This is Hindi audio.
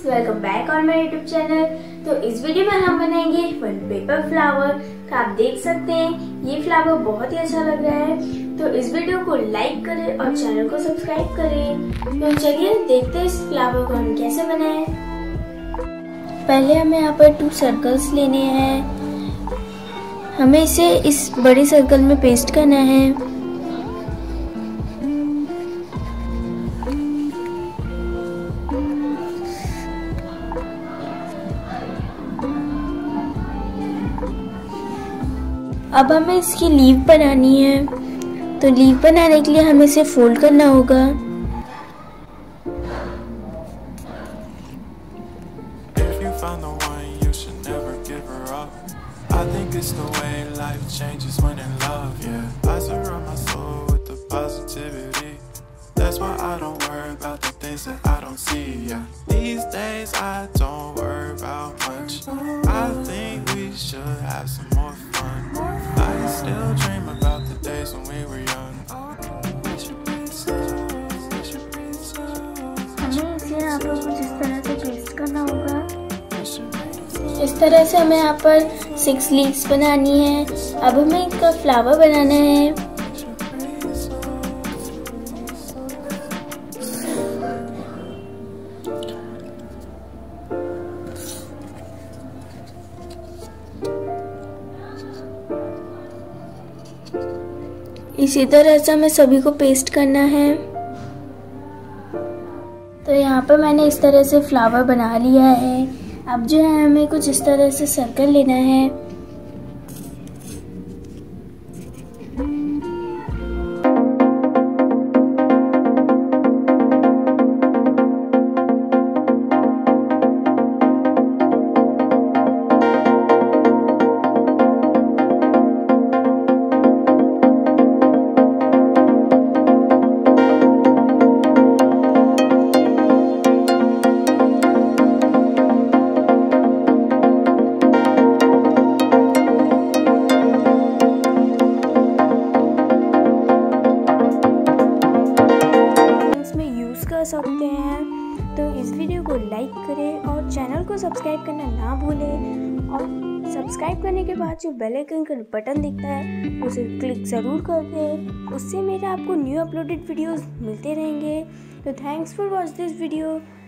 Friends, welcome back on my YouTube channel. तो इस वीडियो में हम बनाएंगे वन पेपर फ्लावर का। आप देख सकते हैं ये फ्लावर बहुत ही अच्छा लग रहा है। तो इस वीडियो को लाइक करें और चैनल को सब्सक्राइब करें। तो चलिए देखते हैं इस फ्लावर को हम कैसे बनाएं। पहले हमें यहाँ पर 2 सर्कल्स लेने हैं। हमें इसे इस बड़े सर्कल में पेस्ट करना है। अब हमें इसकी लीफ बनानी है। तो लीफ बनाने के लिए हमें इसे फोल्ड करना होगा। Still dream about the days when we were young. हमें इसे यहाँ पर कुछ इस तरह से पेस्ट करना होगा। इस तरह से हमें यहाँ पर 6 लीव्स बनानी है। अब हमें इसका फ्लावर बनाना है। इसी तरह से हमें सभी को पेस्ट करना है। तो यहाँ पर मैंने इस तरह से फ्लावर बना लिया है। अब जो है हमें कुछ इस तरह से सर्कल लेना है। कर सकते हैं। तो इस वीडियो को लाइक करें और चैनल को सब्सक्राइब करना ना भूलें। और सब्सक्राइब करने के बाद जो बेल आइकन का बटन दिखता है उसे क्लिक ज़रूर कर दें। उससे मेरे आपको न्यू अपलोडेड वीडियोस मिलते रहेंगे। तो thanks for watch this video.